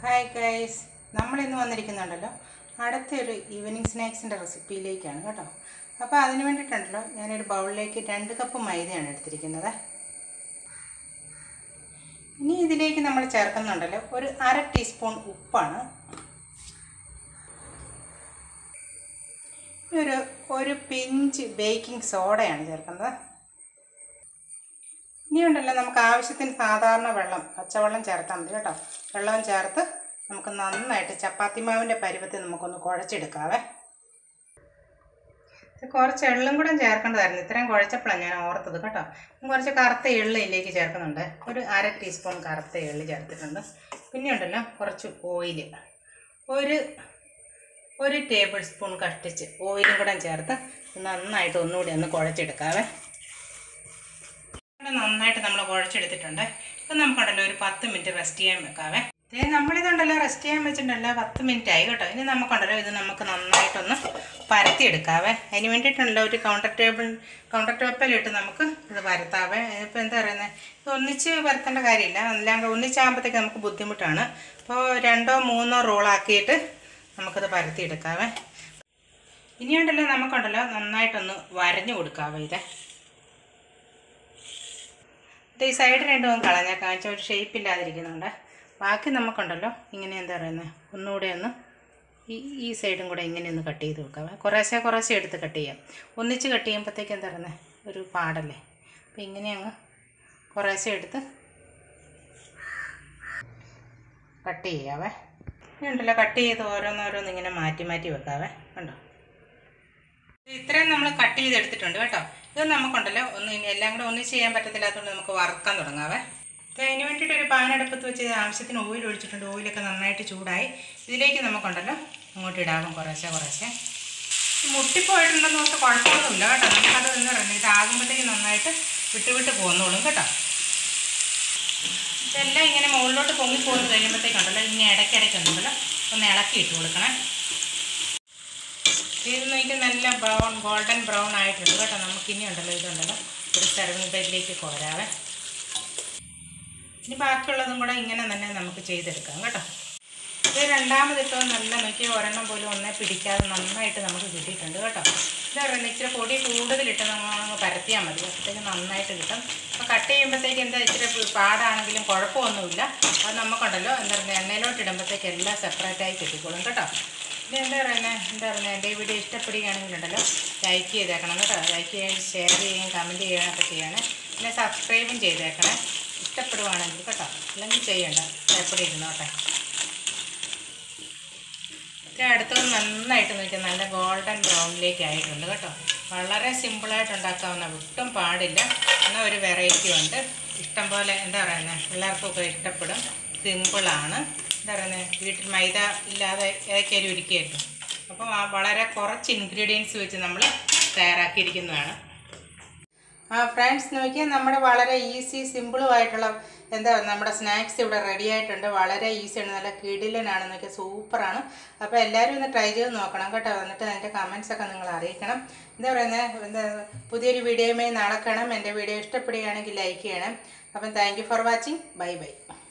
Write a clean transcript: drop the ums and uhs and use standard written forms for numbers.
Hi guys, നമ്മളിന്ന് വന്നിരിക്കുന്നുണ്ടല്ലോ അടുത്തൊരു evening സ്നാക്സിൻ്റെ റെസിപ്പിയിലേക്കാണ് കേട്ടോ. അപ്പോൾ അതിന് വേണ്ടിയിട്ടുണ്ടല്ലോ ഞാനൊരു ബൗളിലേക്ക് 2 കപ്പ് മൈദയാണ് എടുത്തിരിക്കുന്നത്. ഇനി ഇതിലേക്ക് നമ്മൾ ചേർക്കുന്നുണ്ടല്ലോ ഒരു 1/2 ടീസ്പൂൺ ഉപ്പാണ്, ഒരു പിഞ്ച് ബേക്കിംഗ് സോഡയാണ് ചേർക്കുന്നത്. ഇനിയുണ്ടല്ലോ നമുക്ക് ആവശ്യത്തിന് സാധാരണ വെള്ളം, പച്ചവെള്ളം ചേർത്താൽ മതി കേട്ടോ. വെള്ളം ചേർത്ത് നമുക്ക് നന്നായിട്ട് ചപ്പാത്തി മാവിൻ്റെ പരുവത്തിൽ നമുക്കൊന്ന് കുഴച്ചെടുക്കാവേ. കുറച്ച് എള്ളും കൂടെ ചേർക്കേണ്ടതായിരുന്നു, ഇത്രയും കുഴച്ചപ്പോഴാണ് ഞാൻ ഓർത്തത് കേട്ടോ. കുറച്ച് കറുത്ത എള്ള് ഇതിലേക്ക് ചേർക്കുന്നുണ്ട്, ഒരു 1/2 ടീസ്പൂൺ കറുത്ത എള്ള് ചേർത്തിട്ടുണ്ട്. പിന്നെ ഉണ്ടല്ലോ കുറച്ച് ഓയിൽ, ഒരു ടേബിൾ സ്പൂൺ കഷ്ടിച്ച് ഓയിലും കൂടെ ചേർത്ത് നന്നായിട്ട് ഒന്നുകൂടി ഒന്ന് കുഴച്ചെടുക്കാവേ. നന്നായിട്ട് നമ്മൾ കുഴച്ചെടുത്തിട്ടുണ്ട്. ഇപ്പം നമുക്കുണ്ടല്ലോ ഒരു 10 മിനിറ്റ് റെസ്റ്റ് ചെയ്യാൻ വെക്കാവേ. നമ്മളിതുണ്ടല്ലോ റെസ്റ്റ് ചെയ്യാൻ വെച്ചിട്ടുണ്ടല്ലോ 10 മിനിറ്റ് ആയി കേട്ടോ. ഇനി നമുക്കുണ്ടല്ലോ ഇത് നമുക്ക് നന്നായിട്ടൊന്ന് പരത്തിയെടുക്കാവേ. അതിന് വേണ്ടിയിട്ടുണ്ടല്ലോ ഒരു കൗണ്ടർ ടോപ്പിലിട്ട് നമുക്ക് ഇത് പരത്താവേ. ഇപ്പോൾ എന്താ പറയുന്നത്, ഇത് ഒന്നിച്ച് പരത്തേണ്ട കാര്യമില്ല, അല്ലാണ്ട് ഒന്നിച്ചാകുമ്പോഴത്തേക്ക് നമുക്ക് ബുദ്ധിമുട്ടാണ്. അപ്പോൾ 2-3 റോളാക്കിയിട്ട് നമുക്കിത് പരത്തിയെടുക്കാവേ. ഇനിയുണ്ടല്ലോ നമുക്കുണ്ടല്ലോ നന്നായിട്ടൊന്ന് വരഞ്ഞു കൊടുക്കാവേ. ഈ സൈഡ് രണ്ടും കളഞ്ഞാൽ കാണിച്ച ഒരു ഷേപ്പ് ഇല്ലാതിരിക്കുന്നുണ്ട്. ബാക്കി നമുക്കുണ്ടല്ലോ ഇങ്ങനെ എന്താ പറയുന്നത്, ഒന്നുകൂടെ ഒന്ന് ഈ സൈഡും കൂടെ ഇങ്ങനെ ഒന്ന് കട്ട് ചെയ്ത് വെക്കാം. കുറേശ്ശെ എടുത്ത് കട്ട് ചെയ്യാം. ഒന്നിച്ച് കട്ട് ചെയ്യുമ്പോഴത്തേക്ക് എന്താ പറയുന്നത് ഒരു പാടല്ലേ. അപ്പോൾ ഇങ്ങനെ അങ്ങ് കുറേശ്ശെ എടുത്ത് കട്ട് ചെയ്യാവേ. ഇനി ഉണ്ടല്ലോ കട്ട് ചെയ്ത് ഓരോന്നോരോന്ന് ഇങ്ങനെ മാറ്റി വെക്കാവേ. കണ്ടോ, ഇത്രയും നമ്മൾ കട്ട് ചെയ്തെടുത്തിട്ടുണ്ട് കേട്ടോ. ഇത് നമുക്കുണ്ടല്ലോ ഇനി എല്ലാം കൂടെ ഒന്നും ചെയ്യാൻ പറ്റത്തില്ലാത്തതുകൊണ്ട് നമുക്ക് വറുക്കാൻ തുടങ്ങാവേ. അപ്പോൾ അതിന് വേണ്ടിയിട്ട് ഒരു പാൻ അടുപ്പത്ത് വെച്ച് ആവശ്യത്തിന് ഓയിൽ ഒഴിച്ചിട്ടുണ്ട്. ഓയിലൊക്കെ നന്നായിട്ട് ചൂടായി. ഇതിലേക്ക് നമുക്കുണ്ടല്ലോ അങ്ങോട്ട് ഇടാകും കുറേശ്ശെ. മുട്ടിപ്പോയിട്ടുണ്ടെന്ന് ഓർത്ത് കുഴപ്പമൊന്നുമില്ല കേട്ടോ. നമുക്കത് എന്ന് പറയുന്നത് ഇതാകുമ്പോഴത്തേക്ക് നന്നായിട്ട് വിട്ട് പോകുന്നോളും കേട്ടോ. ഇതെല്ലാം ഇങ്ങനെ മുകളിലോട്ട് പൊങ്ങിപ്പോന്ന് കഴിയുമ്പോഴത്തേക്കുണ്ടല്ലോ ഇങ്ങനെ ഇടയ്ക്കിടയ്ക്കൊന്നുണ്ടല്ലോ ഒന്ന് ഇളക്കി ഇട്ട് കൊടുക്കണം. ഇത് നോക്കി നല്ല ഗോൾഡൻ ബ്രൗൺ ആയിട്ടുണ്ട് കേട്ടോ. നമുക്കിനി ഉണ്ടല്ലോ ഇതുണ്ടല്ലോ ഒരു സർവിങ് പ്ലേറ്റിലേക്ക് കോരാവേ. ഇനി ബാക്കിയുള്ളതും കൂടെ ഇങ്ങനെ തന്നെ നമുക്ക് ചെയ്തെടുക്കാം കേട്ടോ. ഇത് രണ്ടാമതിട്ടോ നല്ല നോക്കി ഒരെണ്ണം പോലും ഒന്നേ പിടിക്കാതെ നന്നായിട്ട് നമുക്ക് കിട്ടിയിട്ടുണ്ട് കേട്ടോ. ഇത് പറയുന്നത് ഇച്ചിരി പൊടി കൂടുതലിട്ട് നമ്മൾ പരത്തിയാൽ മതി, അപ്പോഴത്തേക്ക് നന്നായിട്ട് കിട്ടും. അപ്പോൾ കട്ട് ചെയ്യുമ്പോഴത്തേക്ക് എന്താ ഇച്ചിരി പാടാണെങ്കിലും കുഴപ്പമൊന്നുമില്ല. അത് നമുക്കുണ്ടല്ലോ എന്താ പറയുക എണ്ണയിലോട്ട് ഇടുമ്പോഴത്തേക്ക് എല്ലാം സെപ്പറേറ്റായി കിട്ടിക്കോളും കേട്ടോ. ഇത് എന്താ പറയുന്നത് എൻ്റെ ഈ വീഡിയോ ഇഷ്ടപ്പെടുകയാണെങ്കിലുണ്ടല്ലോ ലൈക്ക് ചെയ്തേക്കണം കേട്ടോ. ലൈക്ക് ചെയ്യാൻ, ഷെയർ ചെയ്യുകയും കമൻറ്റ് ചെയ്യാനൊക്കെ ചെയ്യണേ. പിന്നെ സബ്സ്ക്രൈബും ചെയ്തേക്കണേ ഇഷ്ടപ്പെടുവാണെങ്കിൽ കേട്ടോ. അല്ലെങ്കിൽ ചെയ്യണ്ട, എപ്പോഴും ഇരുന്നോട്ടെ. ഇത് അടുത്തത് നന്നായിട്ട് നോക്കി നല്ല ഗോൾഡൻ ബ്രൗണിലേക്ക് ആയിട്ടുണ്ട് കേട്ടോ. വളരെ സിമ്പിളായിട്ട് ഉണ്ടാക്കാവുന്ന, ഒട്ടും പാടില്ല, എന്നാൽ ഒരു വെറൈറ്റി ഉണ്ട്. ഇഷ്ടം പോലെ എന്താ പറയുന്നത് എല്ലാവർക്കൊക്കെ ഇഷ്ടപ്പെടും. സിമ്പിളാണ്. എന്താ പറയുന്നത് വീട്ടിൽ മൈദ ഇല്ലാതെ ഏതൊക്കെയാലും ഒരുക്കിയായിരുന്നു. അപ്പം വളരെ കുറച്ച് ഇൻഗ്രീഡിയൻസ് വെച്ച് നമ്മൾ തയ്യാറാക്കിയിരിക്കുന്നതാണ്. ഫ്രണ്ട്സ് നോക്കിയാൽ നമ്മുടെ വളരെ ഈസി സിമ്പിളുമായിട്ടുള്ള നമ്മുടെ സ്നാക്സ് ഇവിടെ റെഡി ആയിട്ടുണ്ട്. വളരെ ഈസിയാണ്, നല്ല കിടിലനാണ്, നോക്കിയാൽ സൂപ്പറാണ്. അപ്പോൾ എല്ലാവരും ഒന്ന് ട്രൈ ചെയ്ത് നോക്കണം കേട്ടോ. എന്നിട്ട് അതിൻ്റെ കമൻസൊക്കെ നിങ്ങൾ അറിയിക്കണം. എന്താ പറയുന്നത് പുതിയൊരു വീഡിയോയുമായി നാളെ കാണാം. എൻ്റെ വീഡിയോ ഇഷ്ടപ്പെടുകയാണെങ്കിൽ ലൈക്ക് ചെയ്യണം. അപ്പം thank you for watching. By.